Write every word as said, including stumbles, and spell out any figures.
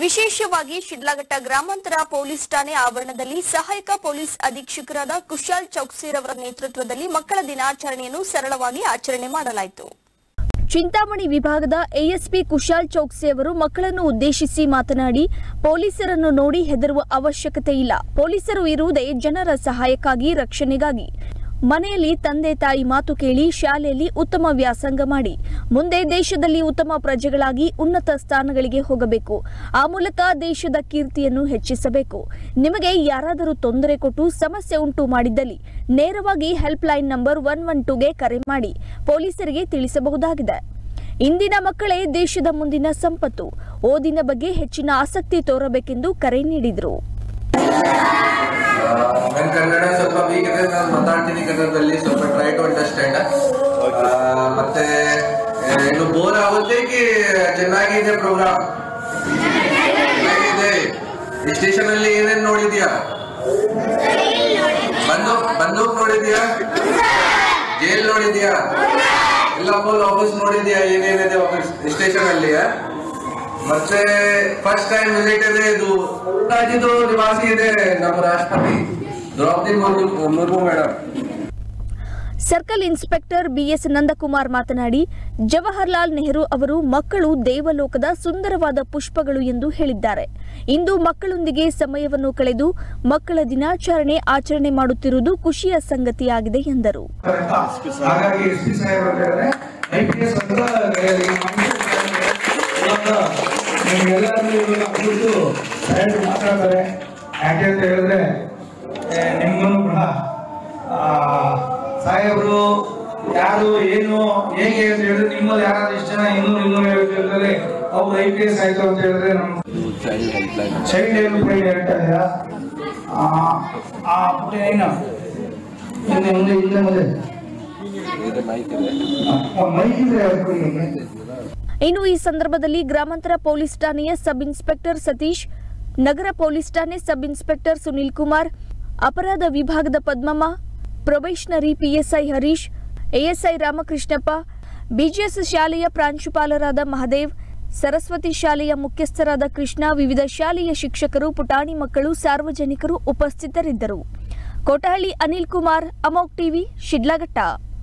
ವಿಶೇಷವಾಗಿ ಶಿಡ್ಲಘಟ್ಟ ಗ್ರಾಮಾಂತರ ಪೊಲೀಸ್ ಠಾಣೆ ಆವರಣದಲ್ಲಿ ಸಹಾಯಕ ಪೊಲೀಸ್ ಅಧೀಕ್ಷಕರಾದ ಕುಶಾಲ್ ಚೌಕ್ಸಿರವರ ನೇತೃತ್ವದಲ್ಲಿ ಮಕ್ಕಳ ದಿನಾಚರಣೆಯನ್ನು ಸರಳವಾಗಿ ಆಚರಣೆ ಮಾಡಲಾಯಿತು. ಚಿಂತಾಮಣಿ ವಿಭಾಗದ ಎಎಸ್ಪಿ ಕುಶಾಲ್ ಚೌಕ್ಸಿ ಅವರು ಮಕ್ಕಳನ್ನು ಉದ್ದೇಶಿಸಿ ಮಾತನಾಡಿ, ಪೊಲೀಸರನ್ನು ನೋಡಿ ಹೆದರುವ ಅವಶ್ಯಕತೆ ಇಲ್ಲ. ಪೊಲೀಸರು ಇರುವುದೇ ಜನರ ಸಹಾಯಕ್ಕಾಗಿ, ರಕ್ಷಣೆಗಾಗಿ. ಮನೆಯಲ್ಲಿ ತಂದೆ ತಾಯಿ ಮಾತು ಕೇಳಿ ಶಾಲೆಯಲ್ಲಿ ಉತ್ತಮ ವ್ಯಾಸಂಗ ಮಾಡಿ ಮುಂದೆ ದೇಶದಲ್ಲಿ ಉತ್ತಮ ಪ್ರಜೆಗಳಾಗಿ ಉನ್ನತ ಸ್ಥಾನಗಳಿಗೆ ಹೋಗಬೇಕು. ಆ ಮೂಲಕ ದೇಶದ ಕೀರ್ತಿಯನ್ನು ಹೆಚ್ಚಿಸಬೇಕು. ನಿಮಗೆ ಯಾರಾದರೂ ತೊಂದರೆ ಕೊಟ್ಟು ಸಮಸ್ಯೆ ಉಂಟು ಮಾಡಿದ್ದಲ್ಲಿ ನೇರವಾಗಿ help line number one one ಟೂಗೆ ಕರೆ ಮಾಡಿ ಪೊಲೀಸರಿಗೆ ತಿಳಿಸಬಹುದಾಗಿದೆ. ಇಂದಿನ ಮಕ್ಕಳೇ ದೇಶದ ಮುಂದಿನ ಸಂಪತ್ತು. ಓದಿನ ಬಗ್ಗೆ ಹೆಚ್ಚಿನ ಆಸಕ್ತಿ ತೋರಬೇಕೆಂದು ಕರೆ ನೀಡಿದರು. ನಾನು ಕನ್ನಡ ಸ್ವಲ್ಪ ವೀಕ್ ಇದೆ, ನಾನು ಮಾತಾಡ್ತೀನಿ ಕನ್ನಡದಲ್ಲಿ, ಸ್ವಲ್ಪ ಟ್ರೈ ಟು ಅಂಡರ್ಸ್ಟ್ಯಾಂಡ್. ಮತ್ತೆ ಇನ್ನು ಬೋರ್ ಆಗುತ್ತೆ ಕಿ ಚೆನ್ನಾಗಿದೆ ಪ್ರೋಗ್ರಾಮ್, ಚೆನ್ನಾಗಿದೆ. ಈ ಸ್ಟೇಷನ್ ಅಲ್ಲಿ ಏನೇನ್ ನೋಡಿದ್ಯಾ? ಬಂದೂಕ್ ಬಂದೂಕ್ ನೋಡಿದ್ಯಾ? ಜೈಲ್ ನೋಡಿದ್ಯಾ? ಎಲ್ಲ ಫುಲ್ ಆಫೀಸ್ ನೋಡಿದ್ಯಾ? ಏನೇನಿದೆ ಆಫೀಸ್ ಸ್ಟೇಷನ್ ಅಲ್ಲಿ? ಮತ್ತೆ ಫಸ್ಟ್ ಟೈಮ್ ವಿಸಿಟ್ ಇದೆ. ಇದು ರಾಜ್ಯದ ನಿವಾಸಿ ಇದೆ ನಮ್ಮ ರಾಷ್ಟ್ರಪತಿ Draupadi Murmu madam. Circle inspector B S Nandakumar ಮಾತನಾಡಿ, ಜವಾಹರ್ಲಾಲ್ ನೆಹರು ಅವರು ಮಕ್ಕಳು ದೇವಲೋಕದ ಸುಂದರವಾದ ಪುಷ್ಪಗಳು ಎಂದು ಹೇಳಿದ್ದಾರೆ. ಇಂದು ಮಕ್ಕಳೊಂದಿಗೆ ಸಮಯವನ್ನು ಕಳೆದು ಮಕ್ಕಳ ದಿನಾಚರಣೆ ಆಚರಣೆ ಮಾಡುತ್ತಿರುವುದು ಖುಷಿಯ ಸಂಗತಿಯಾಗಿದೆ ಎಂದರು. ಮಾತಾಡ್ತಾರೆ ಯಾಕೆ ಅಂತ ಹೇಳಿದ್ರೆ, ನಿಮ್ಗೂ ಕೂಡ ಸಾಹೇಬರು ಯಾರು ಏನು ಹೇಗೆ ಅಂತ ಹೇಳಿದ್ರೆ, ನಿಮ್ಮಲ್ಲಿ ಯಾರಾದ್ರೂ ಇಷ್ಟು ಜನ ಇನ್ನೂರು ಇನ್ನೂರು ಹೇಳ್ತಾರೆ ಅವ್ರು ಐ ಪಿ ಎಸ್ ಆಯ್ತು ಅಂತ ಹೇಳಿದ್ರೆ ನಮ್ಮ ಚೈಲ್ಡ್ ಹೆಲ್ಪ್ ಲೈನ್ ಹೇಳ್ತಾ ಇದ್ದೀರಾ? ಆ ಪುಟ್ಟ ಏನು ಹಿಂದೆ ಮುಂದೆ ಹಿಂದೆ ಮುಂದೆ ಮೈಕ್ ಇದ್ರೆ ಇನ್ನು ಈ ಸಂದರ್ಭದಲ್ಲಿ ಗ್ರಾಮಾಂತರ ಪೊಲೀಸ್ ಠಾಣೆಯ ಸಬ್ ಇನ್ಸ್ಪೆಕ್ಟರ್ ಸತೀಶ್, ನಗರ ಪೊಲೀಸ್ ಠಾಣೆ ಸಬ್ ಇನ್ಸ್ಪೆಕ್ಟರ್ ಸುನಿಲ್ ಕುಮಾರ್, ಅಪರಾಧ ವಿಭಾಗದ Padmamma, probationary PSI Harish, ASI Ramakrishnappa, BGS ಶಾಲೆಯ ಪ್ರಾಂಶುಪಾಲರಾದ ಮಹದೇವ್, ಸರಸ್ವತಿ ಶಾಲೆಯ ಮುಖ್ಯಸ್ಥರಾದ ಕೃಷ್ಣ, ವಿವಿಧ ಶಾಲೆಯ ಶಿಕ್ಷಕರು, ಪುಟಾಣಿ ಮಕ್ಕಳು, ಸಾರ್ವಜನಿಕರು ಉಪಸ್ಥಿತರಿದ್ದರು. ಕೋಟಹಳ್ಳಿ ಅನಿಲ್ ಕುಮಾರ್, ಅಮೋಕ್ ಟಿವಿ, ಶಿಡ್ಲಘಟ್ಟ.